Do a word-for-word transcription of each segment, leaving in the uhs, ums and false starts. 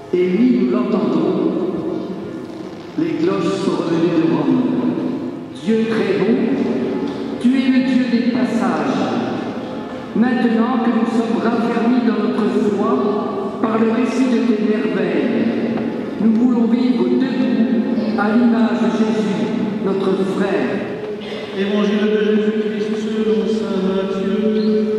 Et oui, nous l'entendons. Les cloches sont revenues de Rome. Dieu très bon, tu es le Dieu des passages. Maintenant que nous sommes raffermis dans notre foi par le récit de tes merveilles, nous voulons vivre debout à l'image de Jésus, notre frère. Évangile de Jésus-Christ selon saint Matthieu.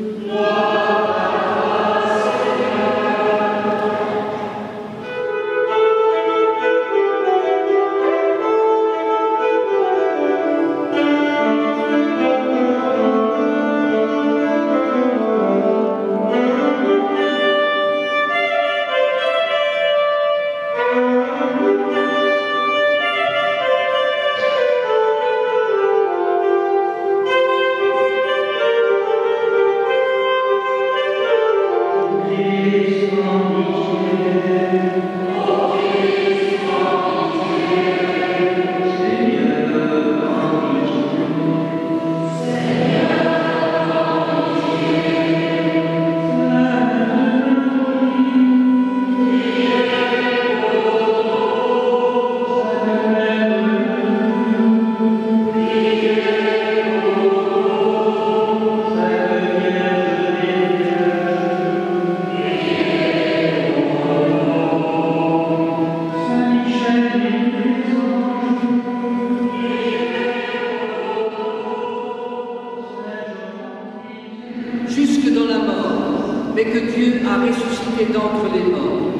Jusque dans la mort, mais que Dieu a ressuscité d'entre les morts.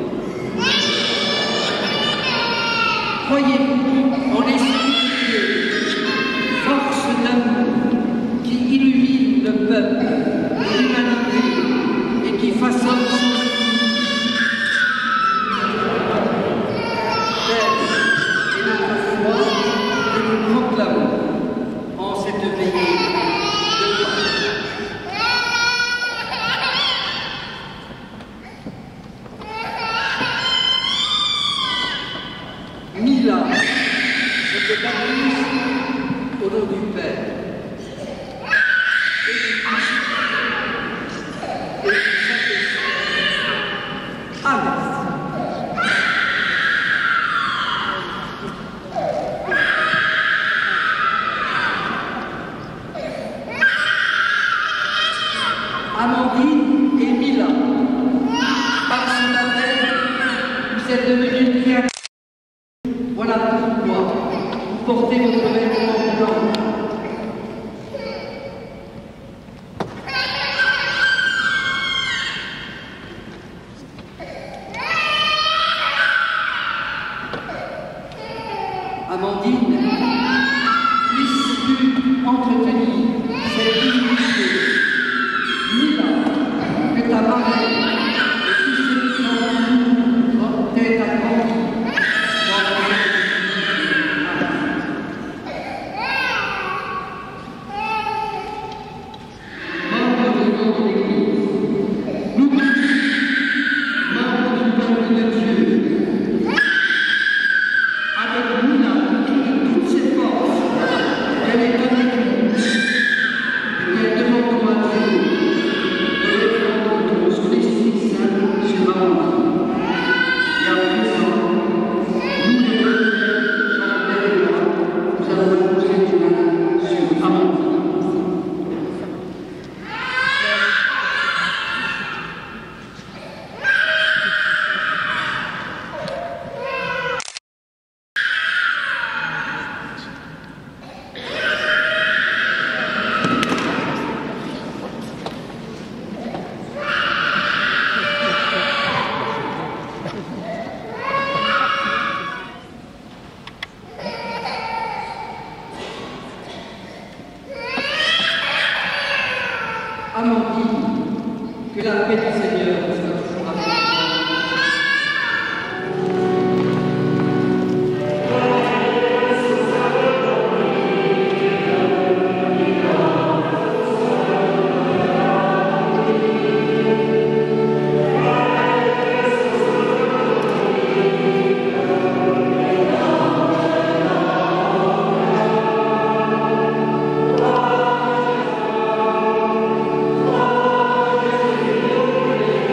Croyez-vous en l'Esprit de Dieu, force d'amour qui illumine le peuple et l'humanité et qui façonne son vie. Telle est notre foi que nous proclamons en cette veillée. Mila, je te baptise au nom du Père et du Fils et du Saint-Esprit. Amen. Amandine et Mila, par son appel, vous êtes devenus créateurs. Voilà pourquoi vous portez votre vêtement blanc. Amandine, puisses-tu entretenir cette dignité? Mila, que ta marraine et tous ceux qui l'entourent t'aient accompli. Amandine, que la paix du Seigneur soit toujours avec vous. Amen.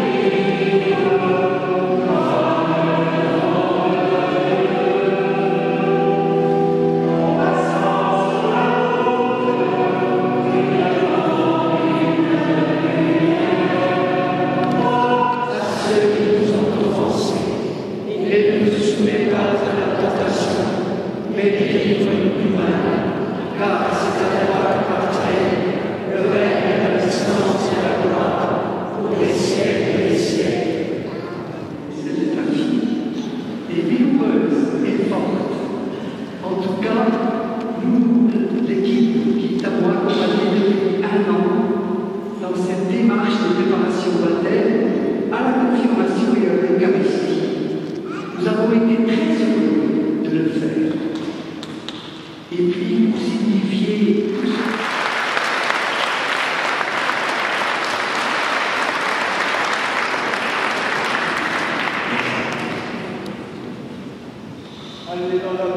dans la